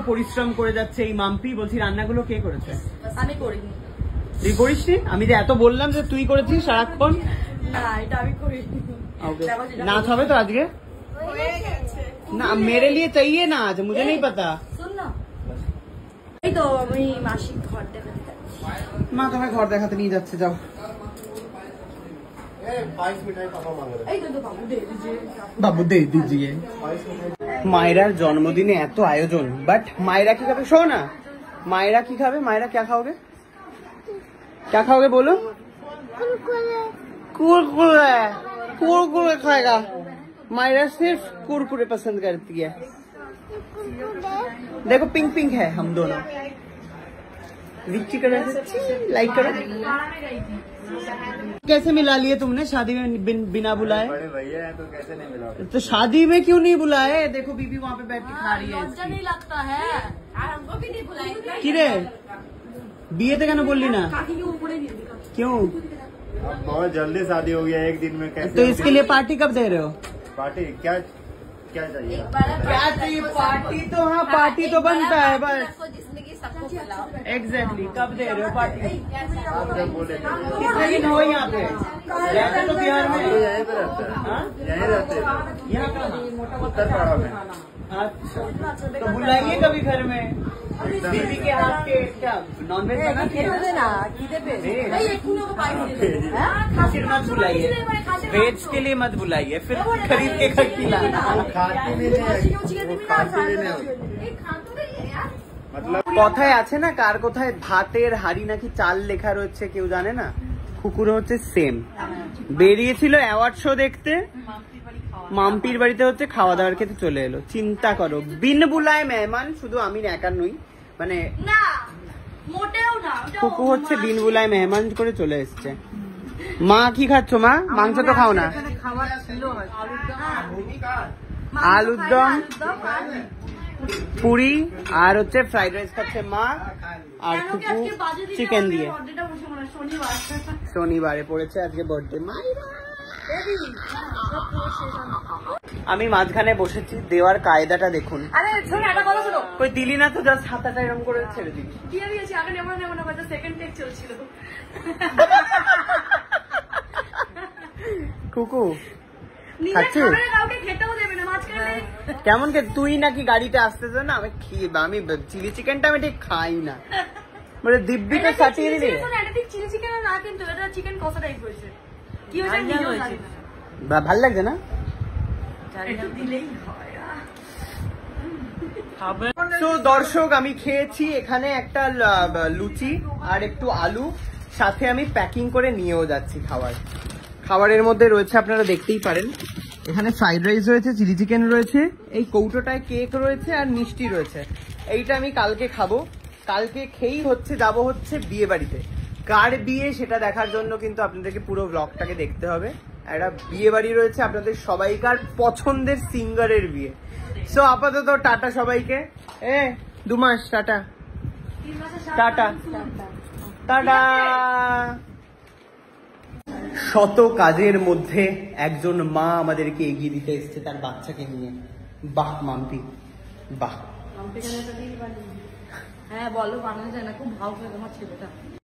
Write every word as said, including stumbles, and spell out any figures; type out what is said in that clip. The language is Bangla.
পরিশ্রম করে যাচ্ছে এই মাম্পি। বলছি রান্নাগুলো কে করেছে? আমি করিনি। তুই করিসনি? আমি যে এত বললাম যে তুই করেছিস সারাক্ষণ। না এটা আমি করিনি। नाच হবে তো আজকে? না मेरे लिए चाहिए ना आज, मुझे नहीं पता। सुन ना, এই তো আমি মাসিক ঘর দেখাতে যাচ্ছি। মা তোমায় ঘর দেখাতে নিয়ে যাচ্ছে, যাও। বাবু দে দিজিয়ে। মায়েরার জন্মদিনে এত আয়োজন, বাট মায়েরা কি খাবে? শো না, মায়েরা কি খাবে? মায়েরা क्या खाओगे? क्या खाओगे बोलो? कुरकुरे। कुरकुरे खाएगा मायरा, सिर्फ कुरकुरे पसंद करती है। देखो पिंक पिंक है हम दोनों। विक्की कलर लाइक करो। कैसे मिला लिए तुमने शादी में बिन, बिना बुलाए? बड़े भैया है तो कैसे नहीं मिला? तो शादी में क्यों नहीं बुलाए? देखो बीबी वहाँ पे बैठ के खा रही है। लज्जा नहीं लगता है, हमको भी नहीं बुलाए। किरे बीए थे क्या बोल ली ना? क्यों? अब बहुत जल्दी शादी हो गया एक दिन में, कैसे? तो इसके लिए पार्टी कब दे रहे हो? पार्टी क्या क्या चाहिए? क्या चाहिए? पार्टी तो हाँ पार्टी तो बनता है बस। एग्जैक्टली कब दे रहे हो पार्टी? आप जब बोले कितने दिन हो यहाँ पे? रहते तो बिहार में? यहीं पे रहते हैं, यहीं रहते हैं, यहाँ का उत्तर पड़ा में। अच्छा तो बुलाइए कभी घर में। बीबी के हाथ के क्या नॉनवेज बना के ना कीदे पे भाई एक किलो का पाई दे। फिर मत बुलाइए, वेज के लिए मत बुलाइए, फिर खरीद के खा खिलाना। खाती भी नहीं, खाती भी नहीं। मतलब কথায় আছে না, কার কোথায় ভাতের হাড়ি নাকি চাল লেখা রয়েছে কেউ জানে না। কুকুর হচ্ছে সেম, বেরিয়েছিল অ্যাওয়ার্ড শো দেখতে, মাম্পির বাড়িতে হচ্ছে খাওয়া দাওয়ার খেতে চলে এলো। চিন্তা করো, বিন বুলায় মেহমান। শুধু আমি একা নই, মানে না মোটেও না, কুকু হচ্ছে বিন বুলায় মেহমান করে চলে এসছে। মা কি খাচ্ছ মা? মাংস তো খাও না। আলুর দম, পুরি আর হচ্ছে ফ্রাইড রাইস খাচ্ছে মা, আর কুকু চিকেন দিয়ে। শনিবারে পড়েছে আজকে বার্থডে মায়েরা। আমি মাঝখানে বসেছি, দেওয়ার কায়দাটা দেখুন। আরে শোন একটা কথা শোনো, কই দিলি না তো, জাস্ট হাতাটা এরকম করে ছেড়ে দিবি। কি আমি আছি আগে নেমন নেমন না, বাজে সেকেন্ড টেক চলছিল। কুকু নিজে খাচ্ছিস? খাবে না, কাউকে খেতেও দেবে না মাঝখানে। কেমন কে তুই নাকি গাড়িতে আসতেছ না? আমি আমি চিলি চিকেনটা আমি ঠিক খাই না, বলে দিব্যি তো সাটিয়ে দিলি। এটা ঠিক চিলি চিকেন না, কিন্তু এটা চিকেন কষা টাইপ হয়েছে। কি হয়েছে নিজেও জানি না। ভাল লাগছে না? একটু দিলেই হয়। তো দর্শক আমি খেয়েছি এখানে একটা লুচি আর একটু আলু, সাথে আমি প্যাকিং করে নিয়েও যাচ্ছি খাবার। খাবারের মধ্যে রয়েছে আপনারা দেখতেই পারেন, এখানে ফ্রাইড রাইস রয়েছে, চিলি চিকেন রয়েছে, এই কৌটোটায় কেক রয়েছে আর মিষ্টি রয়েছে। এইটা আমি কালকে খাবো। কালকে খেয়েই হচ্ছে যাব হচ্ছে বিয়ে বাড়িতে। কার বিয়ে সেটা দেখার জন্য কিন্তু আপনাদেরকে পুরো ব্লগটাকে দেখতে হবে। একটা বিয়ে বাড়ি রয়েছে আপনাদের সবাইকার পছন্দের সিঙ্গারের বিয়ে। সো আপাতত টাটা সবাইকে। এ দু মাস টাটা টাটা টাটা। শত কাজের মধ্যে একজন মা আমাদেরকে এগিয়ে দিতে এসছে তার বাচ্চাকে নিয়ে। বাহ মাম্পি, বাহ। হ্যাঁ বলো, বানানো যায় না, খুব ভালো করে তোমার ছেলেটা।